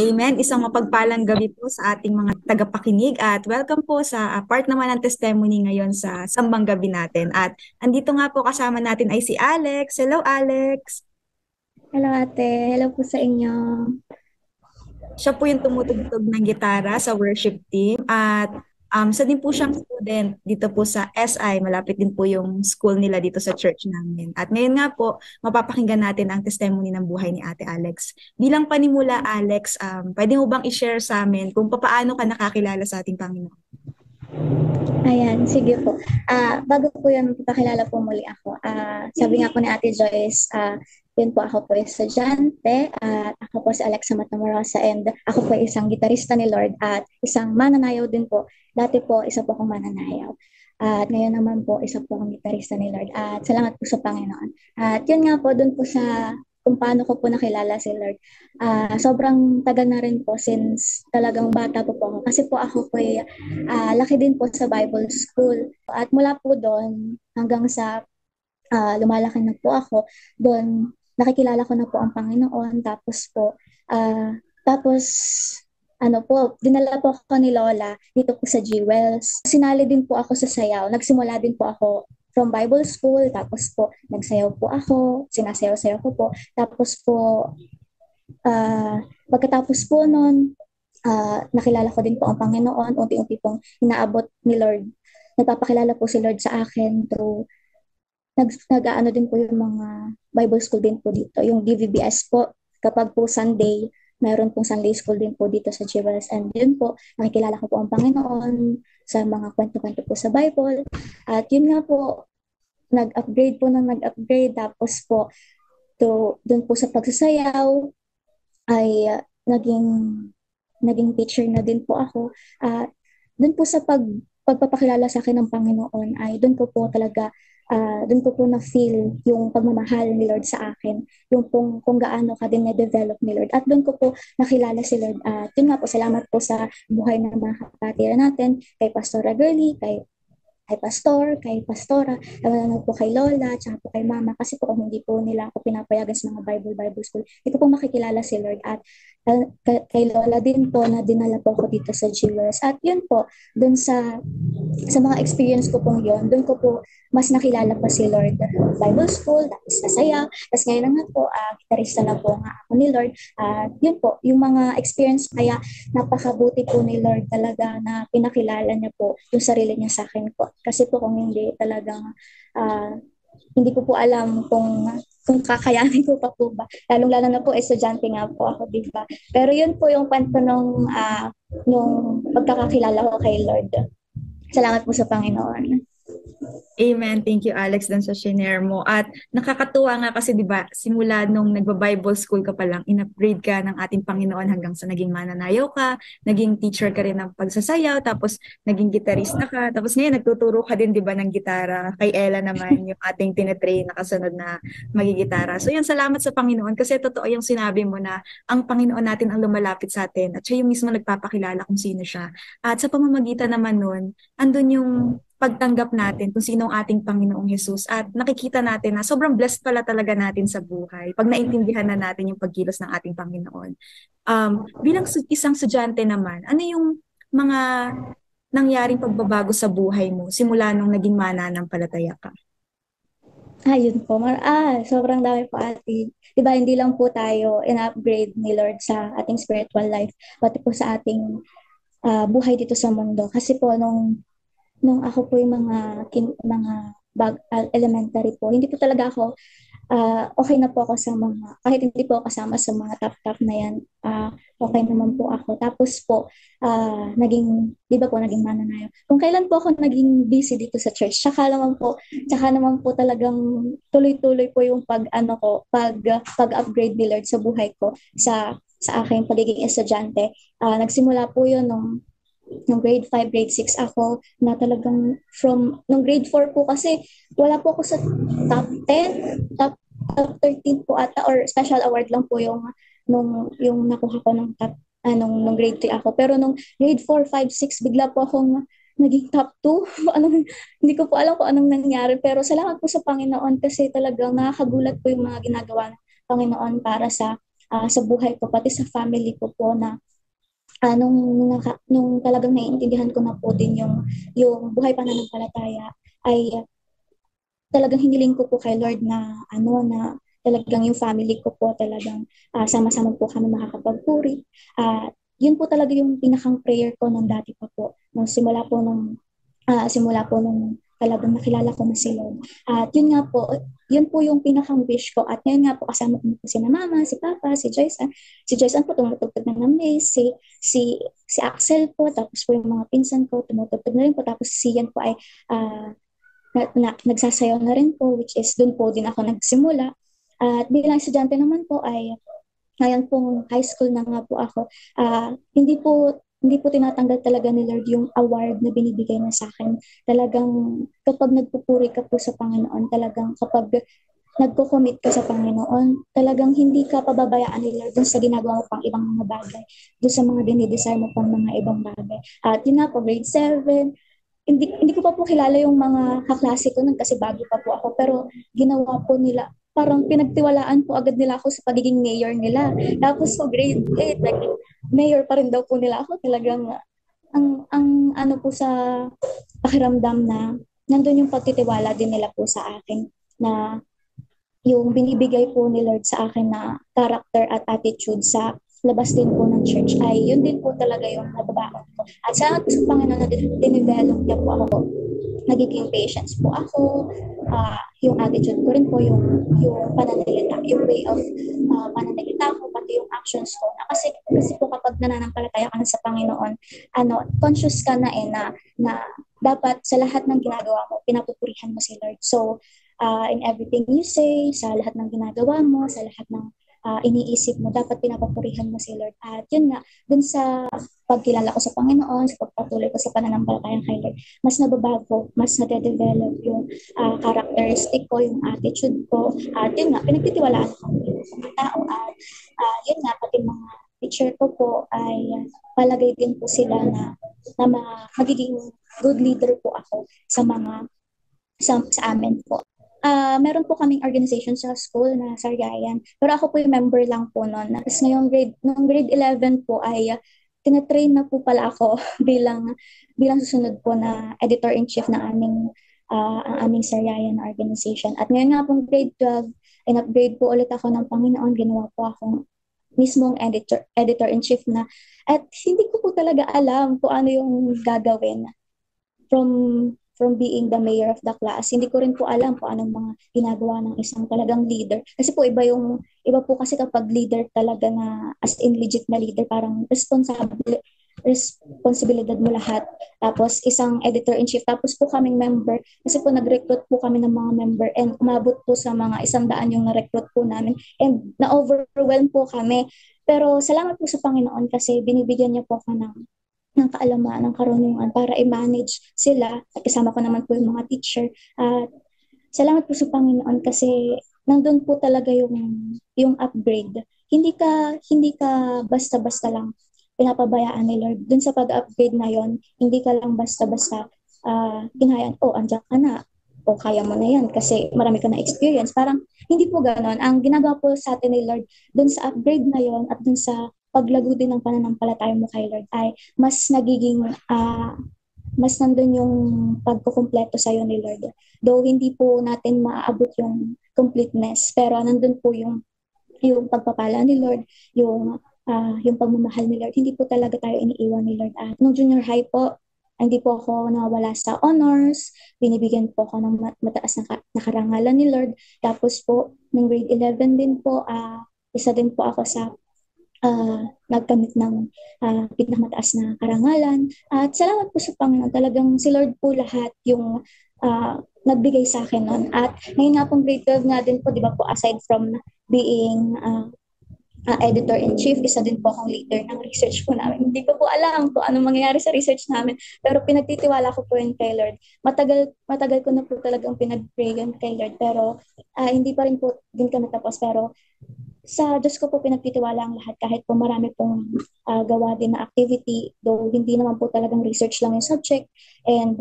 Amen. Isang mapagpalang gabi po sa ating mga tagapakinig at welcome po sa part naman ng testimony ngayon sa Sambang Gabi natin. At andito nga po kasama natin ay si Alex. Hello, Alex. Hello ate, hello po sa inyo. Siya po yung tumutugtog ng gitara sa worship team at isa din po siyang student dito po sa SI. Malapit din po yung school nila dito sa church namin. At ngayon nga po, mapapakinggan natin ang testimony ng buhay ni Ate Alex. Bilang panimula, Alex, pwede mo bang i-share sa amin kung paano ka nakakilala sa ating Panginoon? Ayan, sige po. Bago po yan, papakilala po muli ako. Sabi nga po ni Ate Joyce, yun po ako po estudyante at ako po si Alexa Matamorosa and ako po isang gitarista ni Lord at isang mananayaw din po. Dati po, isa po akong mananayaw. At ngayon naman po, isa po akong gitarista ni Lord. At salamat po sa Panginoon. At yun nga po, dun po sa kung paano ko po nakilala si Lord. Sobrang tagal na rin po since talagang bata po ako. Kasi po ako po laki din po sa Bible School. At mula po doon hanggang sa lumalaki na po ako, doon nakikilala ko na po ang Panginoon. Tapos ano po, dinala po ako ni Lola dito po sa Jewels. Sinali din po ako sa sayaw. Nagsimula din po ako from Bible School, tapos po nagsayaw po ako, sinasayaw-sayaw ko po. Tapos po, pagkatapos po noon, nakilala ko din po ang Panginoon, unti-unti pong inaabot ni Lord. Nagpapakilala po si Lord sa akin through, nag-ano din po yung mga Bible school din po dito, yung DVBS po. Kapag po Sunday, mayroon pong Sunday school din po dito sa Chivas. And yun po, nakikilala ko po ang Panginoon sa mga kwento-kwento po sa Bible. At yun nga po, nag-upgrade po ng nag-upgrade. Tapos po, dun po sa pagsasayaw, ay naging teacher na din po ako. At doon po sa pagpapakilala sa akin ng Panginoon ay doon ko po talaga doon ko po na-feel yung pagmamahal ni Lord sa akin, yung kung gaano ka din na-develop ni Lord. At doon ko po nakilala si Lord. At yun nga po, salamat po sa buhay ng mga kapatira natin, kay Pastora Girlie, kay Pastor, kay Pastora, lalo po kay Lola, tsaka po kay Mama, kasi po kung hindi po nila ako pinapayagan sa mga Bible School, hindi ko po makikilala si Lord. At kay Lola din po na dinala po ako dito sa Jewels. At yun po, dun sa mga experience ko pong yun, dun ko po mas nakilala pa si Lord. Bible School, tapos nasaya, tapos ngayon na nga po, gitarista na po nga ako ni Lord. At yun po, yung mga experience, kaya napakabuti po ni Lord talaga na pinakilala niya po yung sarili niya sa akin po. Kasi po kung hindi talagang hindi ko po alam kung kakayanin ko pa po ba. Lalong-lalo na po, estudyante nga po ako, di ba? Pero yun po yung kwento nung pagkakakilala ko kay Lord. Salamat po sa Panginoon. Amen. Thank you, Alex, dun sa shinare mo. At nakakatuwa nga kasi, di ba, simula nung nagba-Bible school ka pa lang, in-upgrade ka ng ating Panginoon hanggang sa naging mananayaw ka, naging teacher ka rin ng pagsasayaw, tapos naging gitarista ka, tapos ngayon nagtuturo ka din, di ba, ng gitara. Kay Ella naman, yung ating tinetrain na kasunod na magigitara. So yun, salamat sa Panginoon kasi totoo yung sinabi mo na ang Panginoon natin ang lumalapit sa atin at siya yung mismo nagpapakilala kung sino siya. At sa pamamagitan naman nun, andun yung pagtanggap natin kung sino ang ating Panginoong Hesus at nakikita natin na sobrang blessed pala talaga natin sa buhay pag naintindihan na natin yung pagkilos ng ating Panginoon. Bilang isang estudyante naman, ano yung mga nangyaring pagbabago sa buhay mo simula nung naging mananampalataya ka? Ayun po. Sobrang dami po ate. Di ba, hindi lang po tayo in-upgrade ni Lord sa ating spiritual life, pati po sa ating buhay dito sa mundo. Kasi po, nung ako po yung elementary po, hindi po talaga ako okay na po ako sa kahit hindi po ako kasama sa mga top-top na yan, okay naman po ako. Tapos po, di ba po, naging mananayo. Kung kailan po ako naging busy dito sa church, tsaka naman po talagang tuloy-tuloy po yung pag-upgrade ni Lord sa buhay ko, sa aking pagiging estudyante. Nagsimula po yun nung grade 5 grade 6 ako, na talagang nung grade 4 po kasi wala po ako sa top 10 top 13 po ata, or special award lang po yung nakuha ko nung grade 3 ako. Pero nung grade 4 5 6 bigla po akong naging top 2. Hindi ko po alam kung anong nangyari, pero salamat po sa Panginoon kasi talagang nakakagulat po yung mga ginagawa ng Panginoon para sa sa buhay ko, pati sa family ko po na nung talagang naiintindihan ko na po din yung buhay pananampalataya ay talagang hiniling ko po kay Lord na na talagang yung family ko po talagang sama-sama po kami makakapagpuri. Yun po talaga yung pinakang prayer ko nung dati pa po. Nung simula po nung talagang nakilala ko na si Lord. At yun nga po, yun po yung pinakang wish ko. At ngayon nga po kasama ko na po si na mama, si papa, si Joyce. Si Joyce po tumutugtog na ng bass, si Axel po, tapos po yung mga pinsan ko tumutugtog na rin po. Tapos si Ian po ay ah, nagsasayaw na rin po, which is doon po din ako nagsimula. At bilang estudyante naman po ay ngayon pong high school na nga po ako, hindi po tinatanggal talaga ni Lord yung award na binibigay niya sa akin. Talagang kapag nagpupuri ka po sa Panginoon, talagang kapag nagko-commit ka sa Panginoon, talagang hindi ka pababayaan ni Lord dun sa ginagawa mo pang ibang mga bagay, dun sa mga dinidesire mo pang mga ibang bagay. At yun nga po, grade 7, hindi ko pa po kilala yung mga kaklase ko nun kasi bago pa po ako, pero ginawa po nila, parang pinagtiwalaan po agad nila ako sa pagiging mayor nila. Tapos po grade 8, naging mayor pa rin daw po nila ako. Talagang ang ano po sa pakiramdam na nandun yung pagtitiwala din nila po sa akin na yung binibigay po ni Lord sa akin na character at attitude sa labas din po ng church ay yun din po talaga yung nababaon ko. At salamat po sa Panginoon na dinevelop niya po ako. Nagiging patience po ako. Yung attitude ko rin po, yung pananalita, yung way of pananalita ko, pati yung actions ko. Kasi po kapag nananampalataya ka na sa Panginoon, conscious ka na na dapat sa lahat ng ginagawa mo, pinapupurihan mo si Lord. So, in everything you say, sa lahat ng ginagawa mo, sa lahat ng iniisip mo, dapat pinapapurihan mo si Lord. At yun nga, dun sa pagkilala ko sa Panginoon, sa pagpatuloy ko sa pananampalataya kay Lord, mas nababago, mas nade-develop yung characteristic ko, yung attitude ko. At yun nga, pinagtitiwalaan ko sa mga tao. At yun nga, pati mga teacher ko po ay palagay din po sila na magiging good leader po ako sa amin po. Meron po kaming organization sa school na Sariayan. Pero ako po yung member lang po noon. Tapos nung grade 11 po ay tinatrain na po pala ako bilang susunod po na editor-in-chief ng ang aming Sariayan organization. At ngayon nga pong grade 12, in-upgrade po ulit ako ng Panginoon. Ginawa po akong mismong editor-in-chief na. At hindi ko po talaga alam kung ano yung gagawin from being the mayor of the class. Hindi ko rin po alam kung anong mga ginagawa ng isang talagang leader. Kasi po iba po kasi kapag leader talaga na as in legit na leader, parang responsibilidad mo lahat. Tapos isang editor-in-chief, tapos po kaming member. Kasi po nag-recruit po kami ng mga member and umabot po sa mga 100 yung na-recruit po namin. And na-overwhelm po kami. Pero salamat po sa Panginoon kasi binibigyan niya po ako ng kaalaman, ng karunungan para i-manage sila. At kasama ko naman po yung mga teacher. At salamat po sa Panginoon kasi nandun po talaga yung upgrade. Hindi ka basta-basta lang pinapabayaan ni Lord. Dun sa pag-upgrade na yon, hindi ka lang basta-basta hinayaan, andyan ka na, kaya mo na yan kasi marami ka na experience. Parang hindi po ganon. Ang ginagawa po sa atin ni Lord, dun sa upgrade na yon at dun sa paglago din ng pananampalataya mo kay Lord ay mas nandun yung pagkukumpleto sa'yo ni Lord. Though hindi po natin maaabot yung completeness, pero nandun po yung pagpapala ni Lord, yung pagmamahal ni Lord. Hindi po talaga tayo iniiwan ni Lord. At nung junior high po, hindi po ako nawawala sa honors, binibigyan po ako ng mataas na karangalan ni Lord. Tapos po, nung grade 11 din po, isa din po ako sa nagkamit ng pinakamataas na karangalan. At salamat po sa Panginoon. Talagang si Lord po lahat yung nagbigay sa akin nun. At ngayon nga pong grade 12 nga din po, di ba po, aside from being editor-in-chief, isa din po akong leader ng research po namin. Hindi ko po alam kung anong mangyayari sa research namin, pero pinagtitiwala ko po yun kay Lord. Matagal ko na po talagang pinag-pray yun kay Lord, pero hindi pa rin po din kami tapos. Pero sa Diyos ko po pinagtitiwala ang lahat kahit po marami pong gawa din na activity, though hindi naman po talagang research lang yung subject, and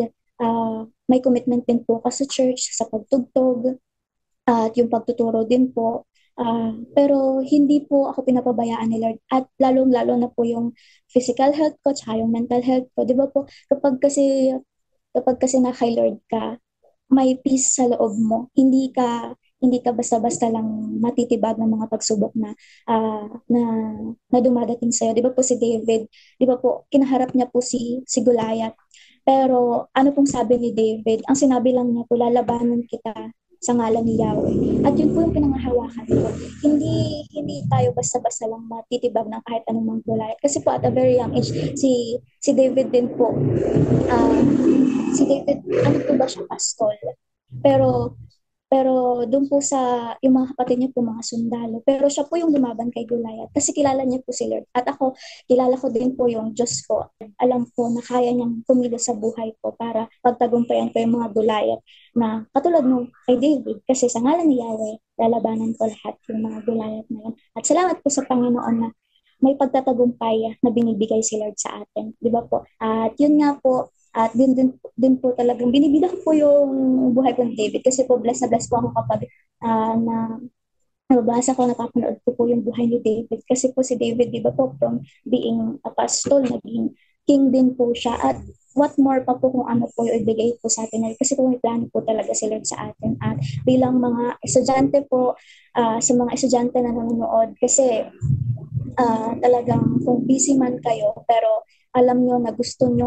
may commitment din po ka sa church, sa pagtugtog, at yung pagtuturo din po. Pero hindi po ako pinapabayaan ni Lord at lalong-lalo na po yung physical health ko tsaka yung mental health ko. 'Di ba po kapag kasi na kay Lord ka, may peace sa loob mo. Hindi ka basta-basta lang matitibag ng mga pagsubok na dumadating sa iyo. 'Di ba po si David, 'di ba po kinaharap niya po si Goliath. Pero ano pong sabi ni David? Ang sinabi lang niya po, lalabanan kita sa ngalan ni Yahweh. At yun po yung pinangahawakan ko. Hindi tayo basta-basta lang matitibag ng kahit anumang Goliath. Kasi po at a very young age, si David din po, ah, si David, ano po ba siya, pastol. Pero pero doon po sa yung mga kapatid niya po mga sundalo. Pero siya po yung lumaban kay Goliath kasi kilala niya po si Lord. At ako, kilala ko din po yung Diyos ko. Alam ko na kaya niyang kumilos sa buhay ko para pagtagumpayan ko yung mga Goliath na katulad nung kay David. Kasi sa ngalan ni Yahweh, lalabanan ko lahat yung mga Goliath na yun. At salamat po sa Panginoon na may pagtatagumpay na binibigay si Lord sa atin. Di ba po? At yun nga po, at din po talagang binibida ko po yung buhay ko ni David kasi po blessed na blessed po ako kapag na nababasa ko, napapanood ko po yung buhay ni David. Kasi po si David, di ba po, from being a pastor, naging king din po siya. At what more pa po kung ano po yung ibigay po sa atin. Kasi po may plano po talaga si Lord sa atin. At bilang mga estudyante po, sa mga estudyante na nanonood, kasi talagang kung busy man kayo pero alam nyo na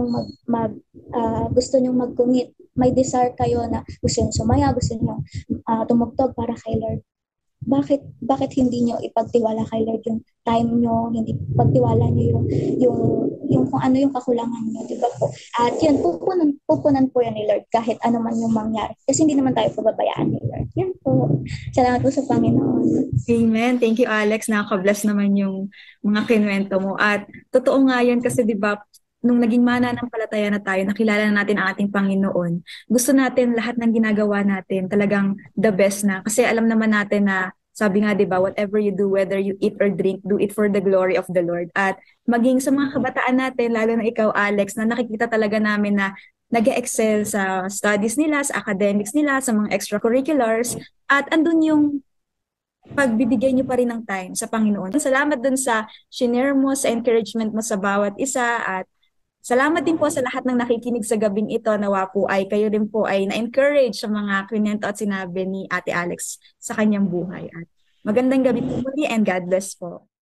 gusto nyo mag-commit, may desire kayo na gusto nyo sumaya, gusto nyo tumugtog para kay Lord, bakit hindi nyo ipagtiwala kay Lord yung time nyo, hindi pagtiwala nyo yung kung ano yung kakulangan nyo, di ba po? At yun, pupunan po yan ni Lord kahit ano man yung mangyari. Kasi hindi naman tayo pababayaan ni Lord. Yan po. Salamat po sa Panginoon. Amen. Thank you, Alex. Nakaka-bless naman yung mga kinuwento mo. At totoo nga yan kasi 'di ba, nung naging mananampalataya na tayo, nakilala na natin ang ating Panginoon. Gusto natin lahat ng ginagawa natin talagang the best na. Kasi alam naman natin na sabi nga 'di ba, whatever you do, whether you eat or drink, do it for the glory of the Lord. At maging sa mga kabataan natin, lalo na ikaw, Alex, na nakikita talaga namin na nag-excel sa studies nila, sa academics nila, sa mga extracurriculars, at andun yung pagbibigay niyo pa rin ng time sa Panginoon. Salamat dun sa shinare mo, sa encouragement mo sa bawat isa, at salamat din po sa lahat ng nakikinig sa gabing ito. Nawa po ay kayo rin po ay na-encourage sa mga kwento at sinabi ni Ate Alex sa kanyang buhay. At magandang gabi po muli and God bless po.